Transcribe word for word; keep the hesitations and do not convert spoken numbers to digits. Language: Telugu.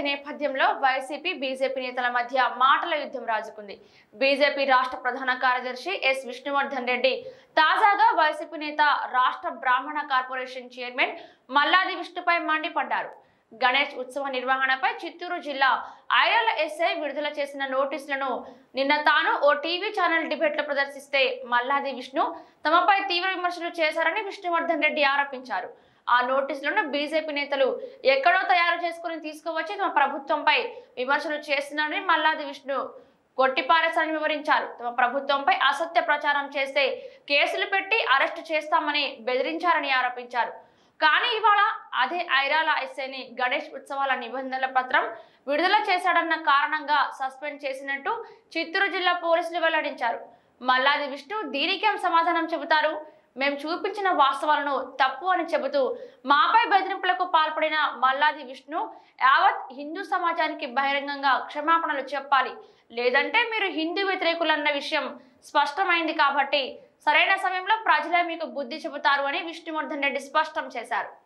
నేపథ్యంలో వైసీపీ బీజేపీ నేతల మధ్య మాటల యుద్ధం రాజుకుంది. బీజేపీ రాష్ట్ర ప్రధాన కార్యదర్శి ఎస్ విష్ణువర్ధన్ రెడ్డి తాజాగా వైసీపీ నేత రాష్ట్ర బ్రాహ్మణ కార్పొరేషన్ చైర్మన్ మల్లాది విష్ణుపై మండిపడ్డారు. గణేష్ ఉత్సవ నిర్వహణపై చిత్తూరు జిల్లా ఐరాల ఎస్ఐ విడుదల చేసిన నోటీసులను నిన్న తాను ఓ టీవీ ఛానల్ డిబేట్లో ప్రదర్శిస్తే మల్లాది విష్ణు తమపై తీవ్ర విమర్శలు చేశారని విష్ణువర్ధన్ రెడ్డి ఆరోపించారు. ఆ నోటీసులను బీజేపీ నేతలు ఎక్కడో తయారు చేసుకుని తీసుకువచ్చి తమ ప్రభుత్వంపై విమర్శలు చేస్తున్నారని మల్లాది విష్ణు కొట్టిపారేశారని వివరించారు. తమ ప్రభుత్వంపై అసత్య ప్రచారం చేస్తే కేసులు పెట్టి అరెస్టు చేస్తామని బెదిరించారని ఆరోపించారు. కానీ ఇవాళ అదే ఐరాల ఎస్ఐని గణేష్ ఉత్సవాల నిబంధనల పత్రం విడుదల చేశాడన్న కారణంగా సస్పెండ్ చేసినట్టు చిత్తూరు జిల్లా పోలీసులు వెల్లడించారు. మల్లాది విష్ణు దీనికేం సమాధానం చెబుతారు? మేము చూపించిన వాస్తవాలను తప్పు అని చెబుతూ మాపై బెదిరింపులకు పాల్పడిన మల్లాది విష్ణు యావత్ హిందూ సమాజానికి బహిరంగంగా క్షమాపణలు చెప్పాలి, లేదంటే మీరు హిందూ వ్యతిరేకులన్న విషయం స్పష్టమైంది కాబట్టి సరైన సమయంలో ప్రజలే మీకు బుద్ధి చెబుతారు అని విష్ణువర్ధన్ రెడ్డి స్పష్టం చేశారు.